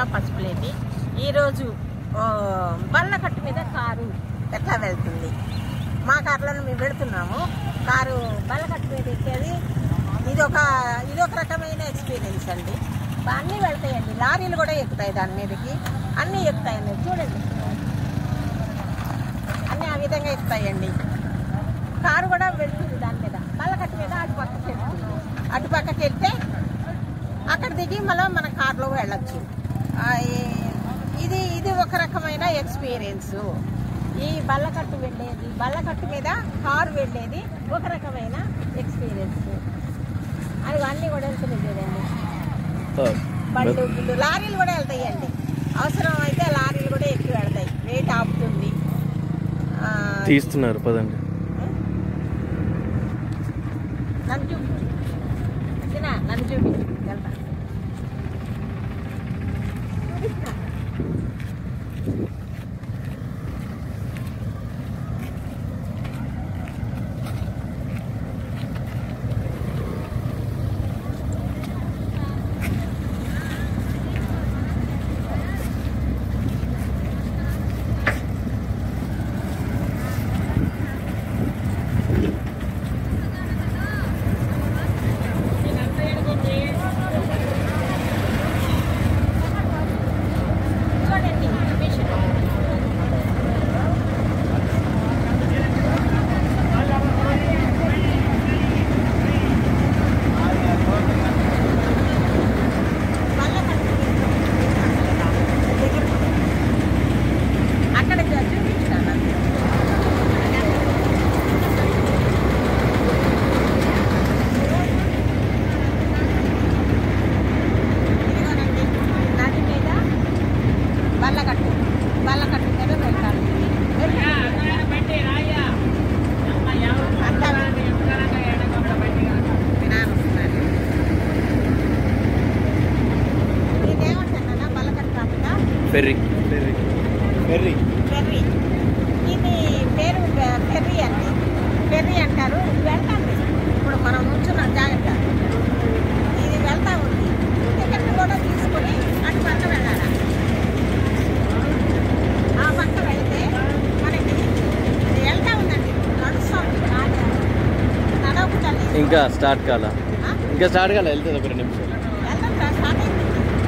పసుపులేటి. ఈరోజు బల్లకట్టు మీద కారు ఎట్లా వెళ్తుంది, మా కారులో మేము వెళుతున్నాము. కారు బల్లకట్టు మీద ఎక్కేది ఇదొక రకమైన ఎక్స్పీరియన్స్ అండి. అన్నీ వెళ్తాయండి, లారీలు కూడా ఎక్కుతాయి దాని మీదకి, అన్నీ ఎక్కుతాయండి. చూడండి, అన్నీ ఆ విధంగా ఎక్కుతాయండి. కారు కూడా వెళ్తుంది దాని మీద, బల్లకట్టు మీద అటుపక్కకి వెళ్తుంది. అటుపక్కకి వెళ్తే అక్కడ దిగి మళ్ళీ మన కారులో వెళ్ళచ్చు. ఇది ఒక రకమైన ఎక్స్పీరియన్స్. ఈ బల్లకట్టు వెళ్ళేది, బల్లకట్టు మీద కారు వెళ్ళేది ఒక రకమైన ఎక్స్పీరియన్స్. అది అన్నీ కూడా వెళ్తున్నాయి కదండి. బండ్లు లారీలు కూడా వెళ్తాయండి, అవసరం అయితే లారీలు కూడా ఎక్కువ వెళ్తాయి. రేట్ ఆపుతుంది. తీస్తున్నారు పదండి. నన్ను చూపి వెళ్తా చూపిస్తున్నా. ఫెర్రీ ఫెర్రీ ఇది పేరు ఫెర్రీ అండి. ఫెర్రీ అంటారు. ఇది వెళ్తాండి, ఇప్పుడు మనం నుంచున్నాం జాగ్రత్త. ఇది వెళ్తా ఉంది. టికెట్ కూడా తీసుకొని అటు పక్క వెళ్ళాలి. ఆ పక్క వెళ్తే మనకి వెళ్తా ఉందండి, నడుస్తూ ఉంది. నడవకుండా ఇంకా స్టార్ట్ కాల వెళ్తుంది ఒక 2 నిమిషాలు. వెళ్తాం, స్టార్ట్ అయింది.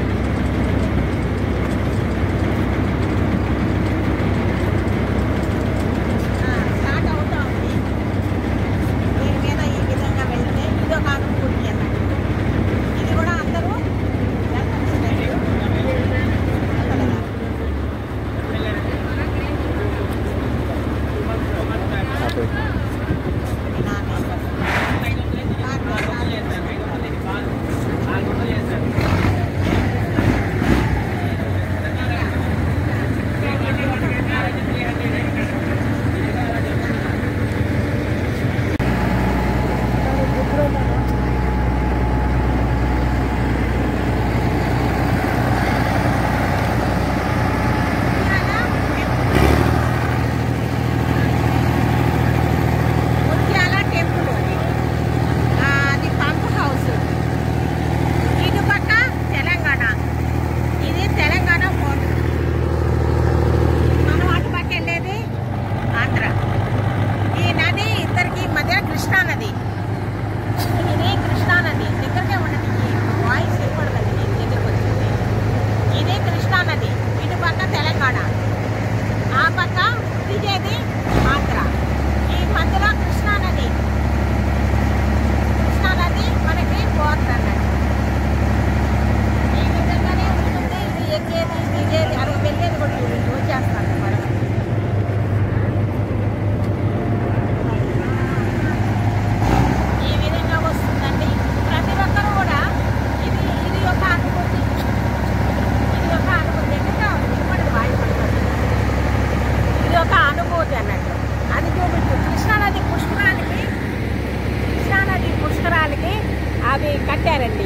అవి కట్టారండి,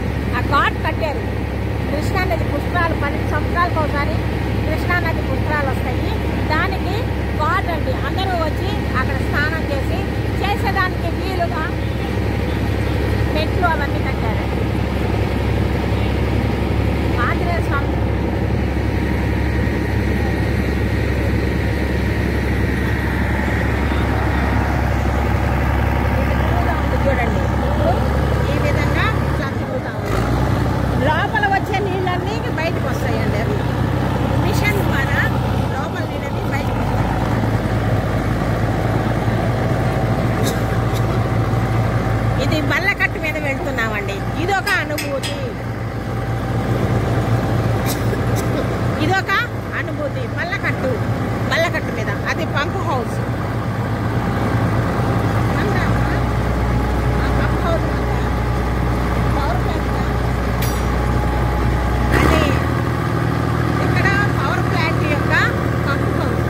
ఆ ఘాట్ కట్టారు. కృష్ణానది పుష్కరాలు 12 సంవత్సరాలకు ఒకసారి కృష్ణానది పుష్కరాలు వస్తాయి. దానికి ఘాట్ అండి, అందరూ వచ్చి అక్కడ స్నానం చేసేదానికి వీలుగా మెట్లు అవన్నీ కట్టారండి. ఆంజనేయ స్వామి ఇది బల్లకట్టు మీద వెళ్తున్నామండి. ఇదొక అనుభూతి, ఇదొక అనుభూతి. బల్లకట్టు మీద అది pump house. Pump house power plant, అది ఇక్కడ పవర్ ప్లాంట్ యొక్క పంప్ హౌస్.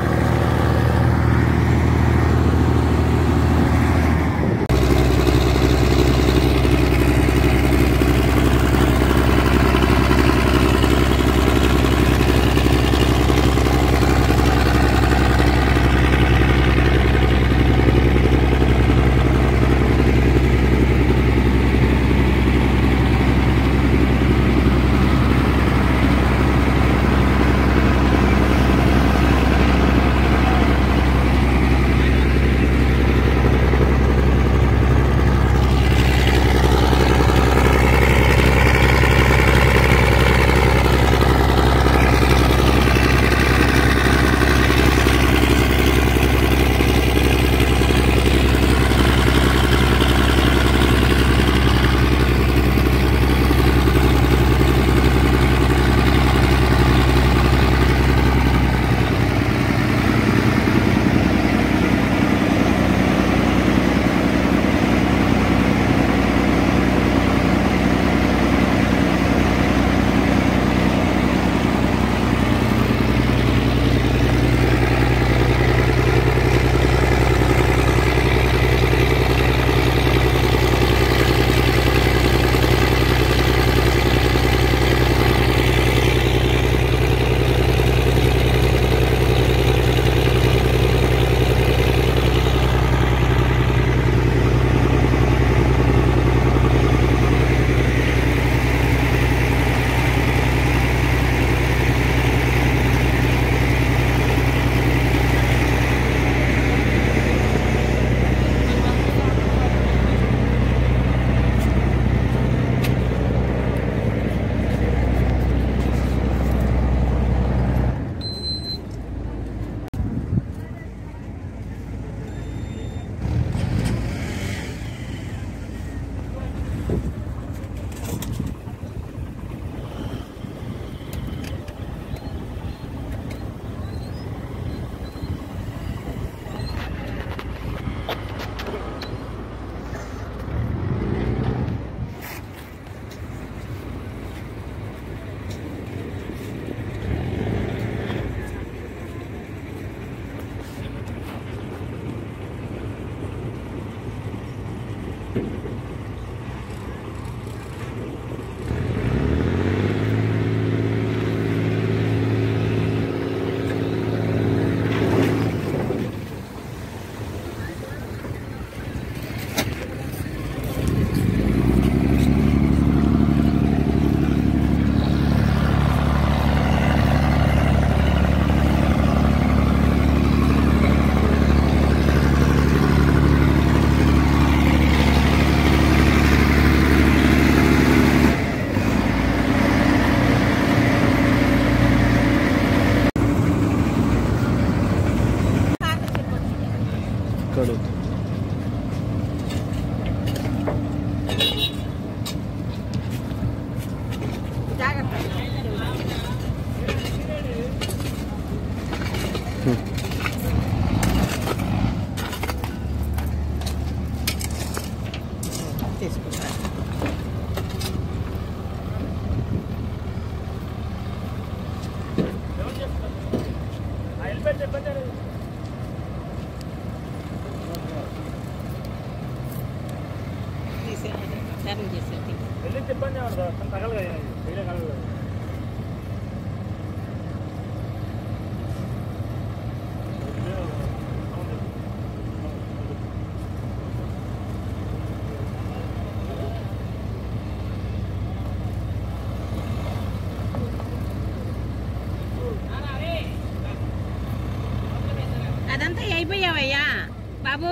అదంతా అయిపోయావయ్యా బాబు,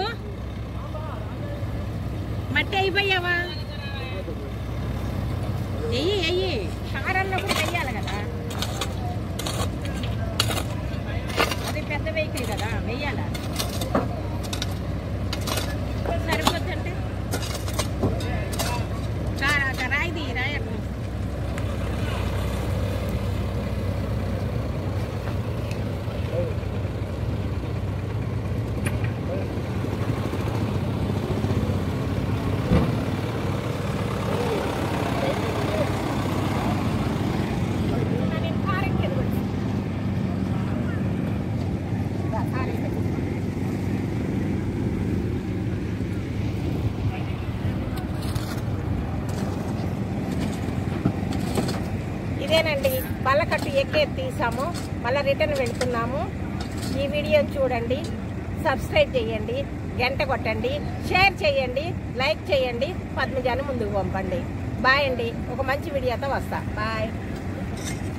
మట్టి అయిపోయావా? వెయ్యి కారల్లో కూడా వెయ్యాలి కదా, అది పెద్ద వెహికల్ కదా, వెయ్యాలా? సరిపోద్దంటే ఇదేనండి బల్లకట్టు ఎక్కే తీసాము, మళ్ళీ రిటర్న్ వెళ్తున్నాము. ఈ వీడియోని చూడండి, సబ్స్క్రైబ్ చేయండి, గంట కొట్టండి, షేర్ చేయండి, లైక్ చేయండి, పద్మజాను ముందుకు పంపండి. బాయ్ అండి. ఒక మంచి వీడియోతో వస్తా. బాయ్.